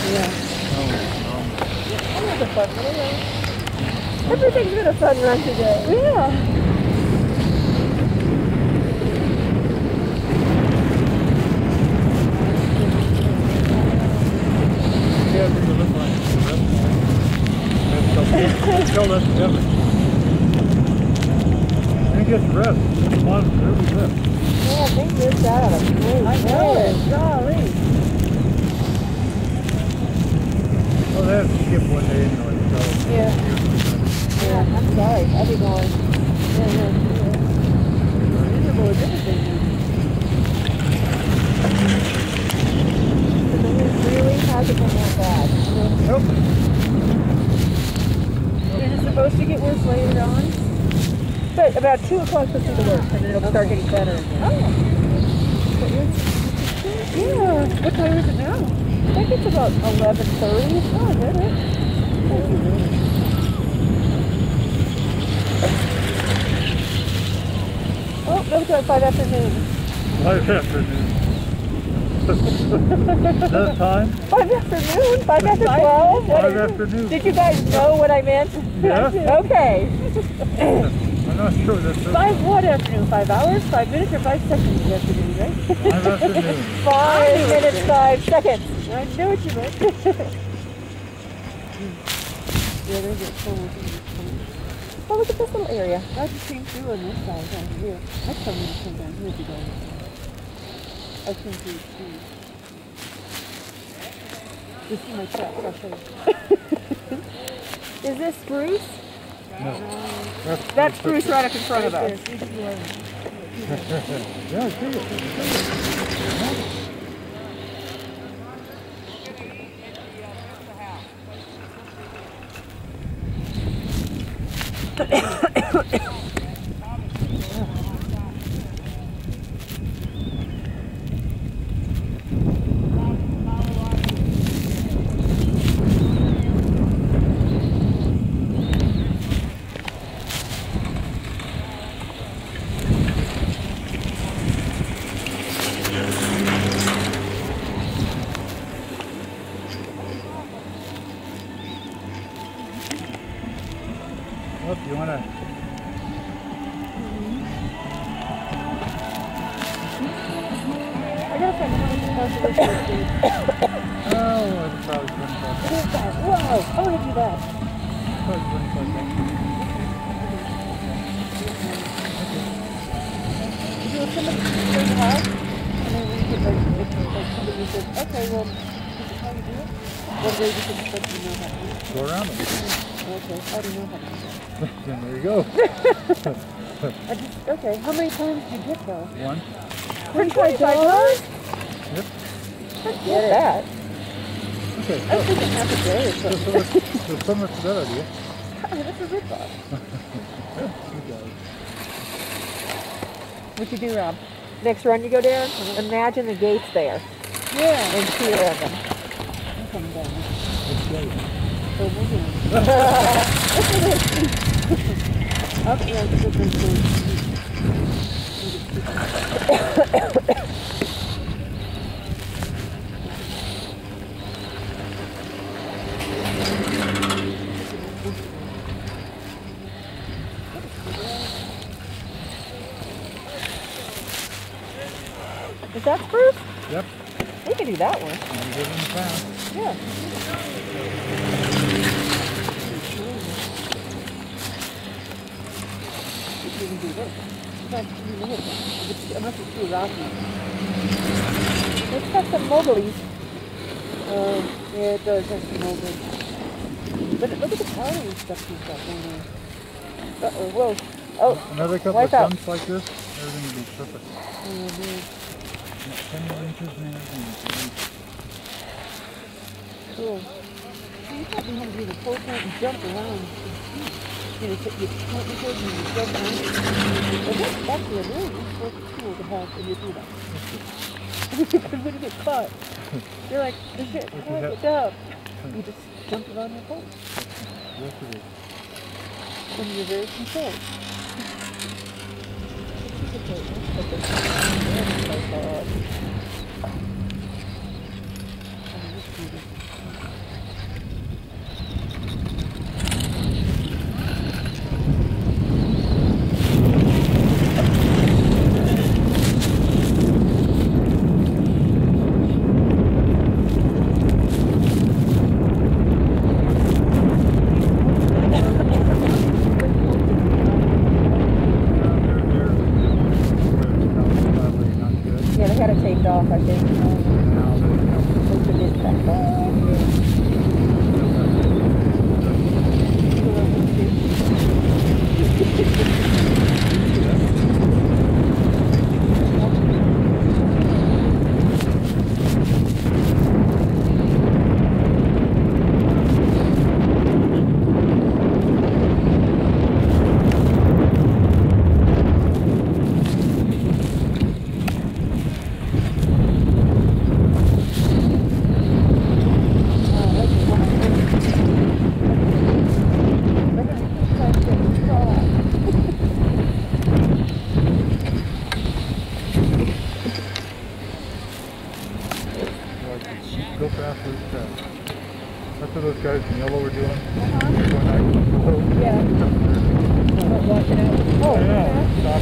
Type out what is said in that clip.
Yeah. That was a fun little run. Everything's been a fun run today. Yeah. Yeah, we look like the rest. Tell us together. And get the rest. Come on, there we go. Yeah, they missed out on a great I know it. Golly. Oh, they have to skip one day anyway, so. Yeah. Yeah, I'm sorry. I'll be going. Yeah. Miserable is everything. Really hasn't been that bad. Nope. Is it supposed to get worse later on? But about 2 o'clock will see the worst, and then it'll start getting better again. Oh. Yeah. What time is it now? I think it's about 11:30. Oh, is that it? Oh, no, it's at 5 afternoon. 5 afternoon. That time? 5 afternoon? 5 after 12? 5 afternoon. Did you guys know what I meant? Yeah. Okay. I'm not sure that's it. 5 what afternoon? 5 hours? 5 minutes or 5 seconds afternoon, right? 5 afternoon. 5 minutes, 5 seconds. I know what you meant. Yeah, there's a full. Oh, look at this little area. I just came through on this side down here. I come in and come down here to go. I came through the trees. You see my truck, I'll show you. Is this spruce? No. That's spruce right up in front of us. Yeah, I see it. Look, you want to... I gotta find how many parts of this is. Oh, it's probably 25. What is that? Whoa! I want to do that. Probably 25 bucks. Did you somebody in the house? And then we could like somebody said, okay, well, this is how you do it? Well, they just expect you to know how to do it. Go around it. Okay, I don't know how to do that. Then there you go. Okay, how many times did you get though? 1. $25? Yep. Let's get that. Okay. I was thinking half a day or something. So much a better idea. That's a rip-off. You got it. What you do, Rob? Next run you go down, imagine the gates there. Yeah. And fear of them. I'm coming down. Let's go. So we're going. Up there, it's a good thing. Is that spruce? Yep. We can do that one. You get in the town. Yeah. You can do this. In fact, you know it. Unless it's too rocky. It's got some mogulies. Yeah, it does have some molding. But look at the powder and stuff he's got down there. Uh-oh, whoa. Oh, Another couple wipe of out. stumps like this, everything will be perfect. Oh, man. 10 inches, man. Cool. So you probably want to do the whole point and jump around. You know, you point your toes and you jump around. Well, that's actually a really useful tool to have in your toolbox. Because when you get caught, you're like, this shit, get up. You just jump around your pole. Yes, it is. And you're very controlled. That's what those guys in yellow were doing. Yeah. Watching out. Oh, yeah. Stop.